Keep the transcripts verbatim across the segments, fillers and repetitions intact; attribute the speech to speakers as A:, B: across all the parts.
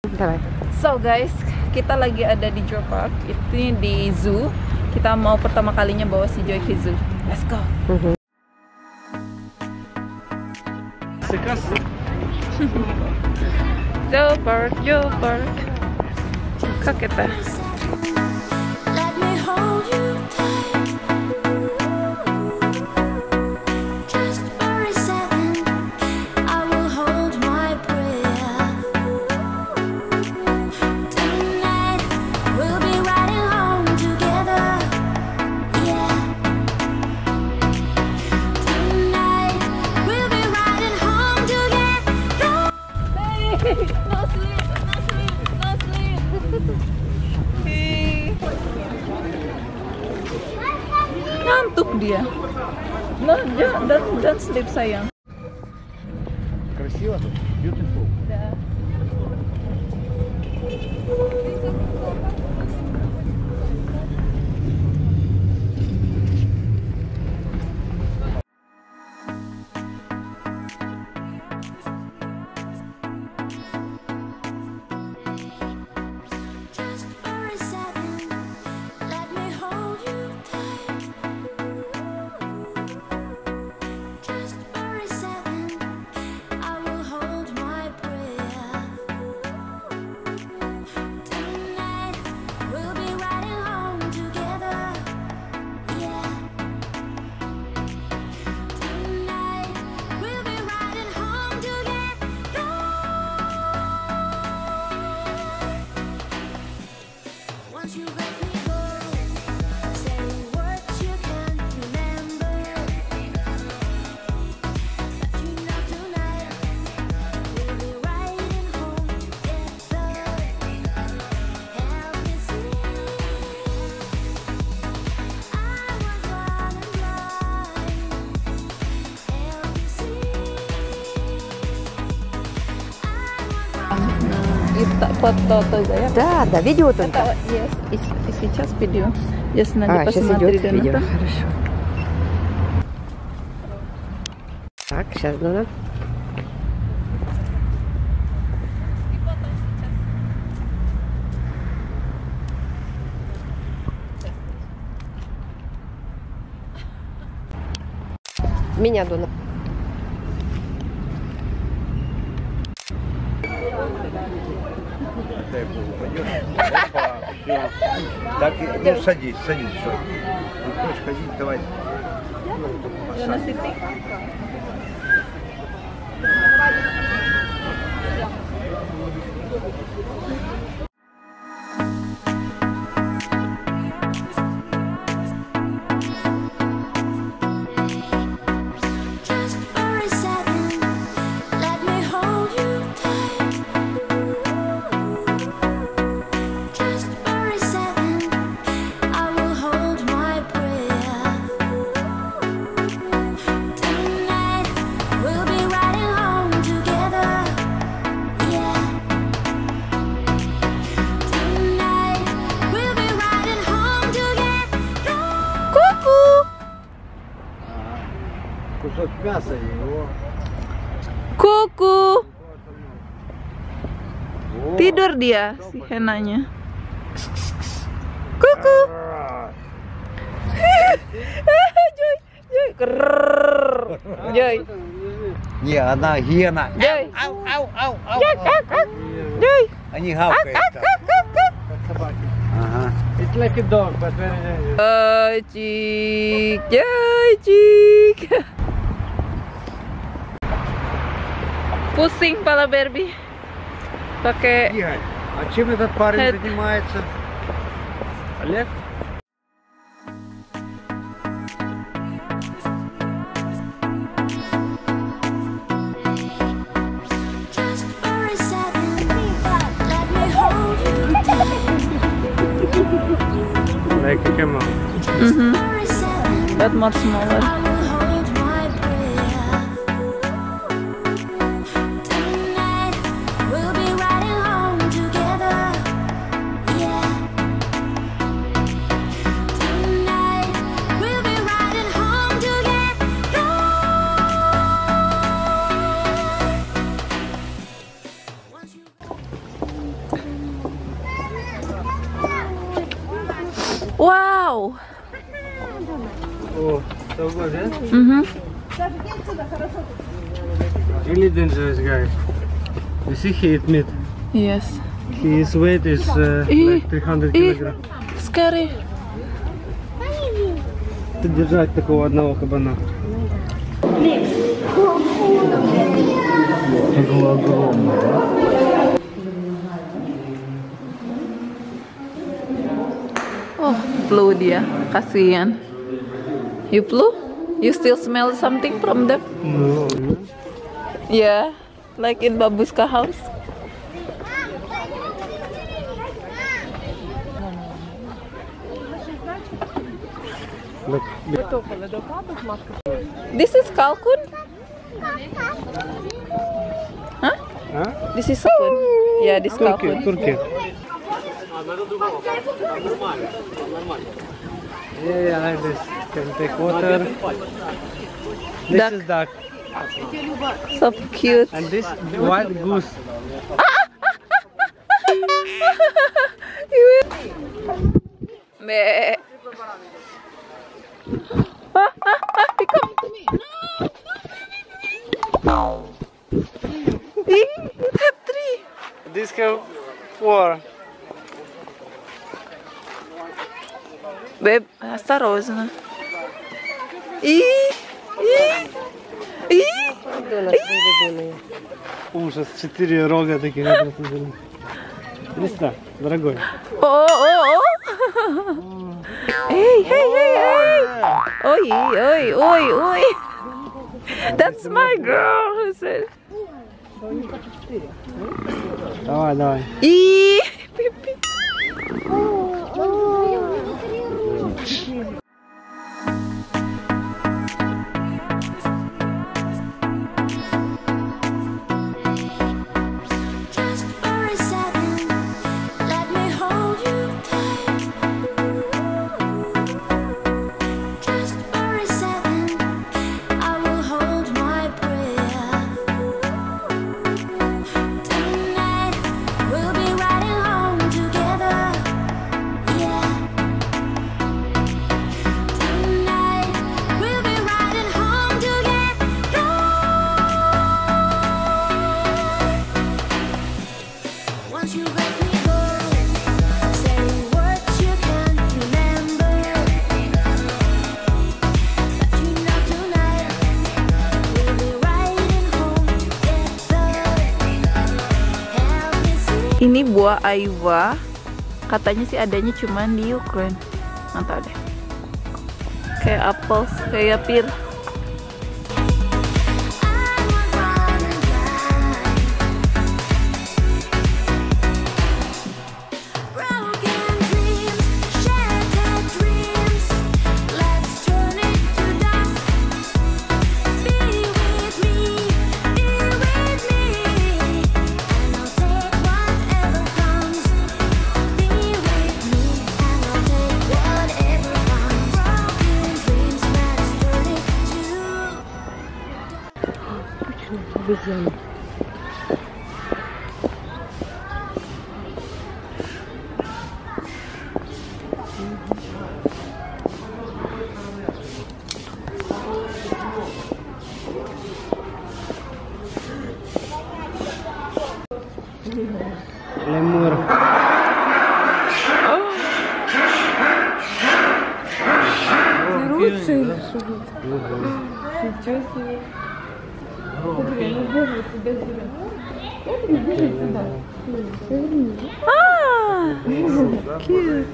A: So guys, kita lagi ada di Joe Park. Itu di zoo. Kita mau pertama kalinya bawa si Joy ke zoo. Let's go. Joe Park, Joe Park. Suka kita. Ngantuk dia. No, don't, don't sleep sayang.
B: Красиво тут, beautiful.
A: Да. Это фото только, я?
C: Да, да, видео только.
A: Это, yes, и, и сейчас видео. Если надо
C: А, сейчас
A: посмотреть,
C: идет видео,
A: да?
C: хорошо. Так, сейчас, Дона. Меня, Дона.
B: Так, ну садись, садись, все. Не хочешь ходить, давай. Кусок мяса и его.
A: Kuku. Tidur dia si henanya. Kuku. Joy, Joy, Krrrr. Joy.
B: Не, она гиена.
A: Joy.
B: Ау, ау, ау, ау.
A: Joy.
B: Они гавкают так. Ага.
D: It's like a dog, but very dangerous.
A: Joycik, Joycik. Pusing pala Barbie. Pakai
B: Игорь, а чем этот парень
A: Это-
B: занимается?
D: Олег? Like a camel.
A: Mhm. But much smaller. Wow.
D: Oh, so good, eh?
A: Mm-hmm.
D: Really dangerous guy. You see, he eat meat.
A: Yes.
D: His weight is uh,
A: Eh,
D: like three hundred
A: eh.
D: килограмм.
A: Scary.
D: Держать такого одного кабана. Такого огромного.
A: Oh, flu dia. Kasihan. You flu? You still smell something from them?
D: No.
A: Yeah. Like in Babushka house.
D: Look.
A: This is kalkun? Huh?
D: Huh?
A: This is kalkun. Yeah, this
D: Turkey,
A: kalkun.
D: Turkey. Yeah, yeah, like this. Can take water. This
A: Duck.
D: is duck.
A: So cute.
D: And this wild goose.
A: Meh. Ah, ah, ah, he coming to me. No. You have three.
D: This have four.
A: Babe, осторожно. И, и, и, и.
D: Ужас, четыре рога таких. Листа, дорогой.
A: О, о, о. Эй, эй, эй, эй. Ой, ой, ой, ой. That's my girl, he said.
D: Давай, давай.
A: И, пипи. Ini buah ayva, katanya sih adanya cuman di Ukraine. Nggak tahu deh. Kayak apel, kayak pir.
C: Обезьяна.
D: Лемур.
A: Ah, cute.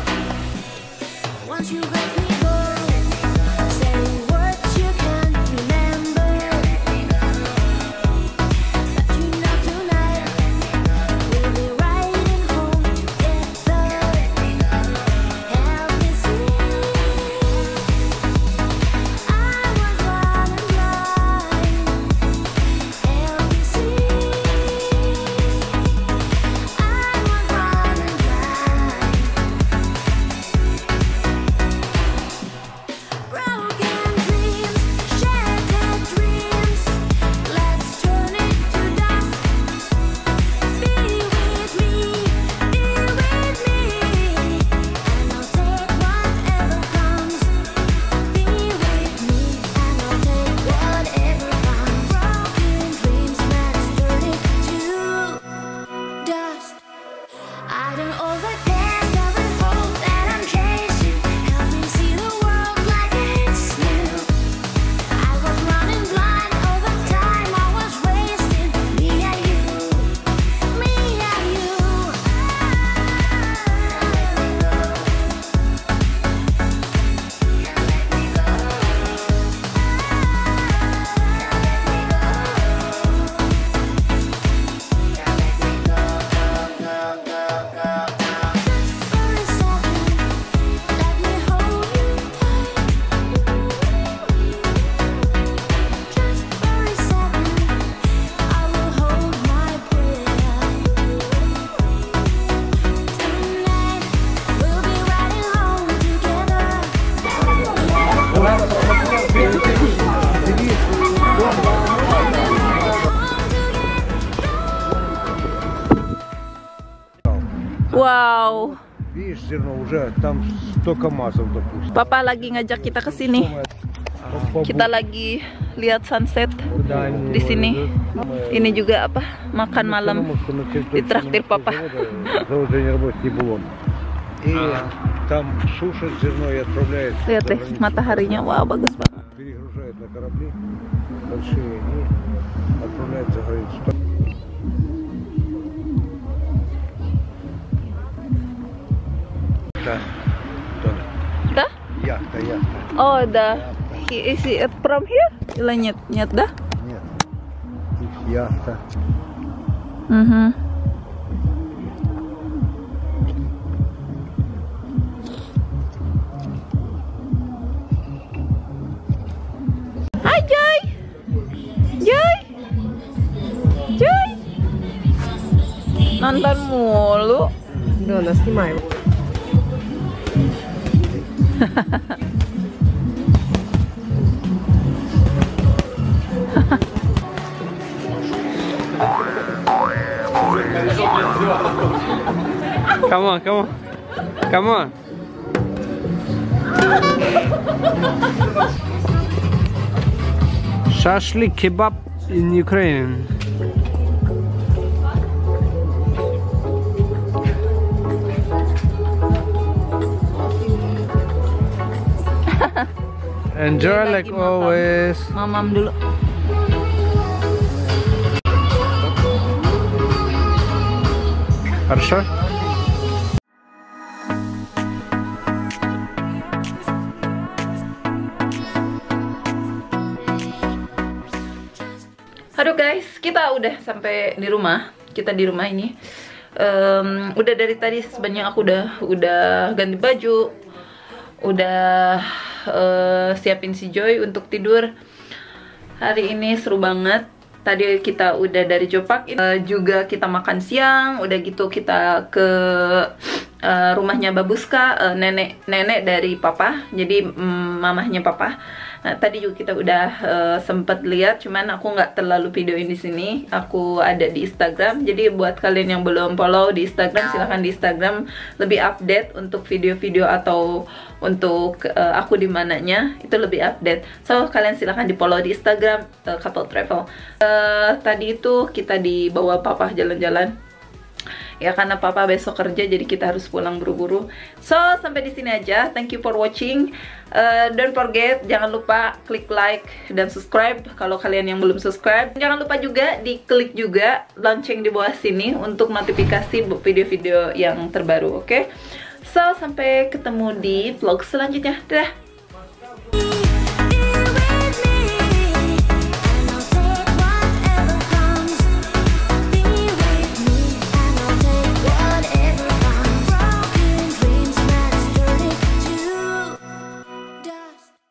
E: Once you let me go, say what you can remember.
A: Wow.
B: Видишь, зерно уже там сто камазов, допустим.
A: Papa lagi ngajak kita ke sini. Kita lagi lihat sunset di sini. Ini juga apa? Makan malam di traktir Papa.
B: И там сушат зерно и отправляют.
A: Lihat deh mataharinya, wow bagus banget.
B: Перегружают на корабли большие и отправляют за границу. Да,
A: Да?
B: яхта, яхта.
A: Oh, dah. Is it from here? Или нет? Нет, да?
B: Нет, их яхта.
A: Mhm. Hai Joy. Joy. Joy. Nonton mulu.
C: Да, она снимает.
D: Come on, come on. Come on. Shashlik kebab in Ukraine. Enjoy like always.
A: Mamam dulu.
D: Хорошо?
A: Halo guys, kita udah sampai di rumah. Kita di rumah ini. Um, udah dari tadi sebenarnya aku udah udah ganti baju, udah uh, siapin si Joy untuk tidur. Hari ini seru banget. Tadi kita udah dari Jopak, uh, juga kita makan siang, udah gitu kita ke uh, rumahnya Babuska, uh, nenek nenek dari Papa, jadi um, mamahnya Papa. Nah, tadi juga kita udah uh, sempet lihat, cuman aku nggak terlalu videoin di sini. Aku ada di Instagram, jadi buat kalian yang belum follow di Instagram, silahkan di Instagram lebih update untuk video-video atau untuk uh, aku di mananya itu lebih update. So kalian silahkan di follow di Instagram uh, Couple Travel. Uh, tadi itu kita dibawa Papa jalan-jalan. Ya karena Papa besok kerja jadi kita harus pulang buru-buru. So sampai di sini aja. Thank you for watching. Uh, don't forget, jangan lupa klik like dan subscribe kalau kalian yang belum subscribe. Jangan lupa juga diklik juga lonceng di bawah sini untuk notifikasi video-video yang terbaru. Oke? Okay? So sampai ketemu di vlog selanjutnya. Dadah.